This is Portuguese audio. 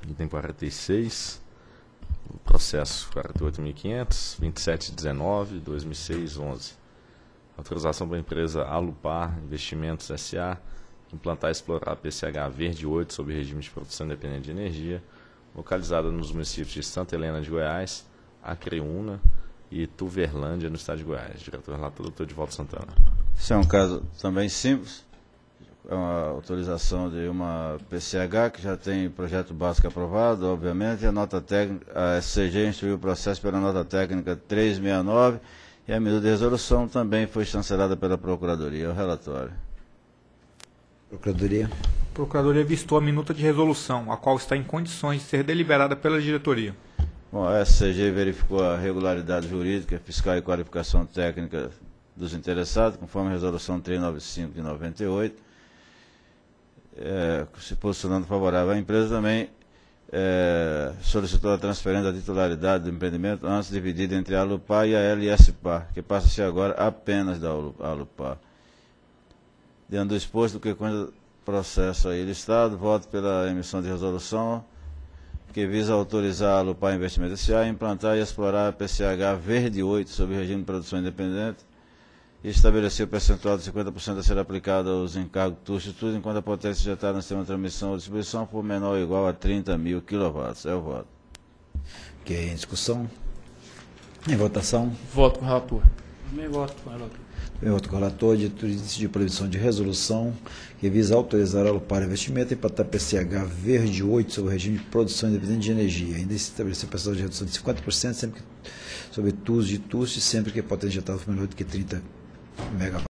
item 46, processo 48.500, 2719/2006-11. Autorização para a empresa Alupar Investimentos S.A. implantar e explorar a PCH Verde 8 sob regime de produção independente de energia, localizada nos municípios de Santa Helena de Goiás, Acreúna e Tuverlândia, no estado de Goiás. Diretor relator, doutor Edivaldo Santana. Esse é um caso também simples, é uma autorização de uma PCH que já tem projeto básico aprovado, obviamente, e a nota técnica, a SCG instruiu o processo pela nota técnica 369 e a medida de resolução também foi chancelada pela Procuradoria. O relatório. Procuradoria. A Procuradoria vistou a minuta de resolução, a qual está em condições de ser deliberada pela diretoria. Bom, a SCG verificou a regularidade jurídica, fiscal e qualificação técnica dos interessados, conforme a resolução 395 de 98, se posicionando favorável. A empresa também solicitou a transferência da titularidade do empreendimento antes dividida entre a Alupar e a LSPar, que passa a ser agora apenas da Alupar. Diante do exposto, do que consta do processo aí listado, voto pela emissão de resolução que visa autorizar a Alupar Investimentos S.A. a implantar e explorar a PCH Verde 8 sob regime de produção independente e estabelecer o percentual de 50% a ser aplicado aos encargos TUS e tudo enquanto a potência injetada no sistema de transmissão ou distribuição for menor ou igual a 30.000 kW. É o voto. Ok, em discussão. Em votação. Voto com o relator. Também voto com o relator. Eu voto com o relator de proibição de resolução que visa autorizar a Alupar Investimento a implantar PCH Verde 8 sobre o regime de produção independente de energia. Ainda se estabelecer a percentual de redução de 50% sempre que, sobre TUS de TUS, sempre que a potência injetada for menor do que 30 MW.